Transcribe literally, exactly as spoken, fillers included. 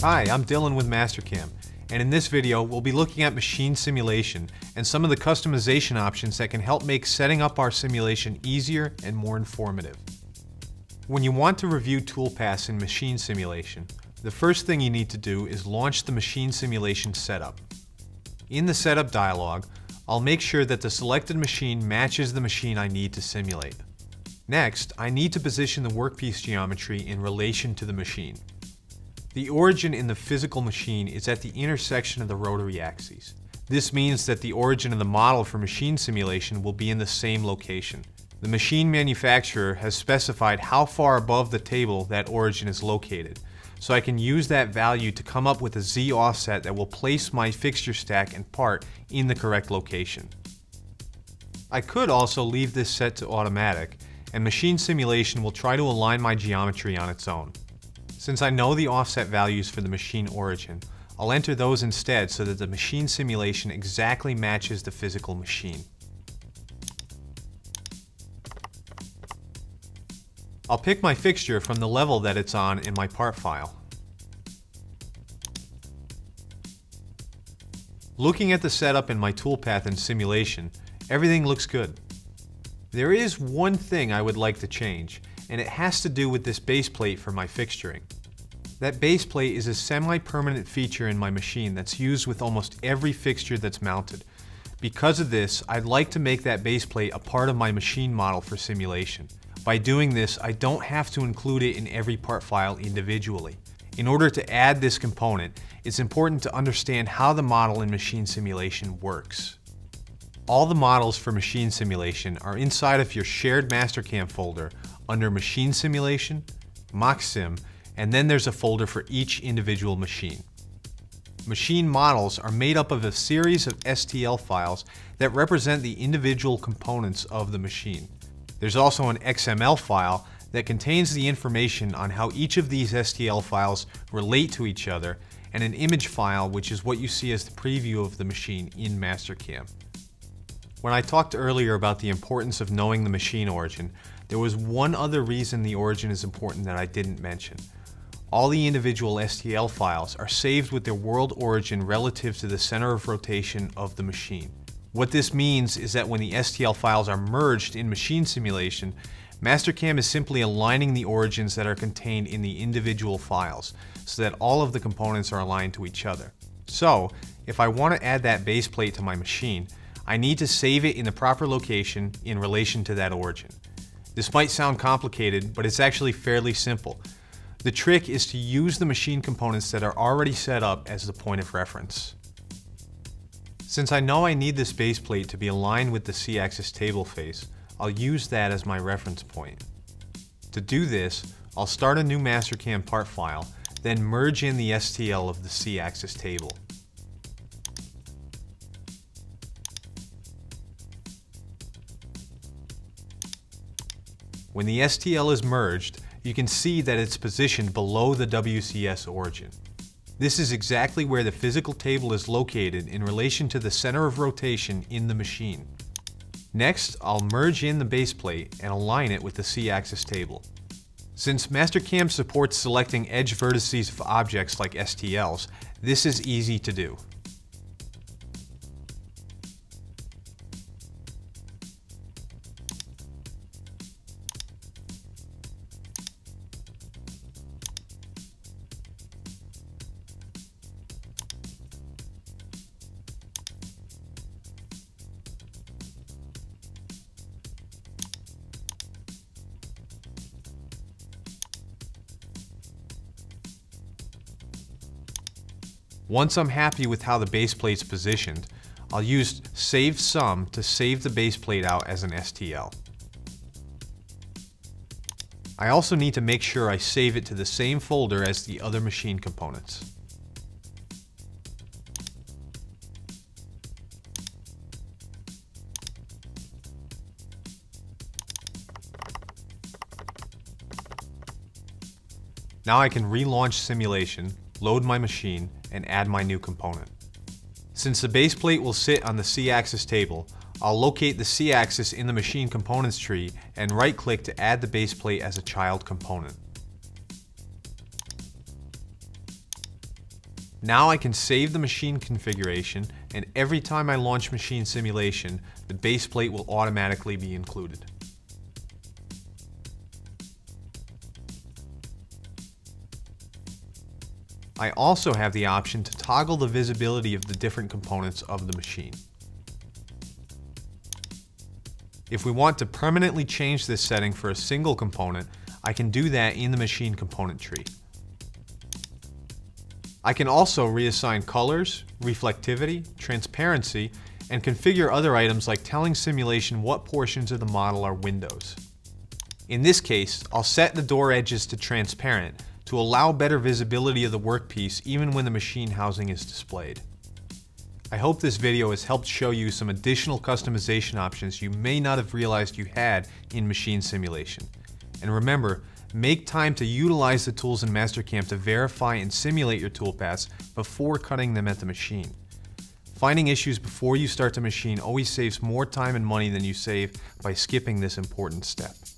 Hi, I'm Dylan with Mastercam, and in this video we'll be looking at machine simulation and some of the customization options that can help make setting up our simulation easier and more informative. When you want to review toolpaths in machine simulation, the first thing you need to do is launch the machine simulation setup. In the setup dialog, I'll make sure that the selected machine matches the machine I need to simulate. Next, I need to position the workpiece geometry in relation to the machine. The origin in the physical machine is at the intersection of the rotary axes. This means that the origin of the model for machine simulation will be in the same location. The machine manufacturer has specified how far above the table that origin is located, so I can use that value to come up with a Z offset that will place my fixture stack and part in the correct location. I could also leave this set to automatic, and machine simulation will try to align my geometry on its own. Since I know the offset values for the machine origin, I'll enter those instead so that the machine simulation exactly matches the physical machine. I'll pick my fixture from the level that it's on in my part file. Looking at the setup in my toolpath and simulation, everything looks good. There is one thing I would like to change, and it has to do with this base plate for my fixturing. That base plate is a semi-permanent feature in my machine that's used with almost every fixture that's mounted. Because of this, I'd like to make that base plate a part of my machine model for simulation. By doing this, I don't have to include it in every part file individually. In order to add this component, it's important to understand how the model in machine simulation works. All the models for machine simulation are inside of your shared Mastercam folder under Machine Simulation, MockSim, and then there's a folder for each individual machine. Machine models are made up of a series of S T L files that represent the individual components of the machine. There's also an X M L file that contains the information on how each of these S T L files relate to each other, and an image file, which is what you see as the preview of the machine in Mastercam. When I talked earlier about the importance of knowing the machine origin, there was one other reason the origin is important that I didn't mention. All the individual S T L files are saved with their world origin relative to the center of rotation of the machine. What this means is that when the S T L files are merged in machine simulation, Mastercam is simply aligning the origins that are contained in the individual files so that all of the components are aligned to each other. So, if I want to add that base plate to my machine, I need to save it in the proper location in relation to that origin. This might sound complicated, but it's actually fairly simple. The trick is to use the machine components that are already set up as the point of reference. Since I know I need this base plate to be aligned with the C-axis table face, I'll use that as my reference point. To do this, I'll start a new Mastercam part file, then merge in the S T L of the C-axis table. When the S T L is merged, you can see that it's positioned below the W C S origin. This is exactly where the physical table is located in relation to the center of rotation in the machine. Next, I'll merge in the base plate and align it with the C-axis table. Since Mastercam supports selecting edge vertices of objects like S T Ls, this is easy to do. Once I'm happy with how the base plate's positioned, I'll use Save Sum to save the base plate out as an S T L. I also need to make sure I save it to the same folder as the other machine components. Now I can relaunch simulation, load my machine, and add my new component. Since the base plate will sit on the C-axis table, I'll locate the C-axis in the machine components tree and right-click to add the base plate as a child component. Now I can save the machine configuration, and every time I launch machine simulation, the base plate will automatically be included. I also have the option to toggle the visibility of the different components of the machine. If we want to permanently change this setting for a single component, I can do that in the machine component tree. I can also reassign colors, reflectivity, transparency, and configure other items like telling simulation what portions of the model are windows. In this case, I'll set the door edges to transparent to allow better visibility of the workpiece even when the machine housing is displayed. I hope this video has helped show you some additional customization options you may not have realized you had in machine simulation. And remember, make time to utilize the tools in Mastercam to verify and simulate your toolpaths before cutting them at the machine. Finding issues before you start to machine always saves more time and money than you save by skipping this important step.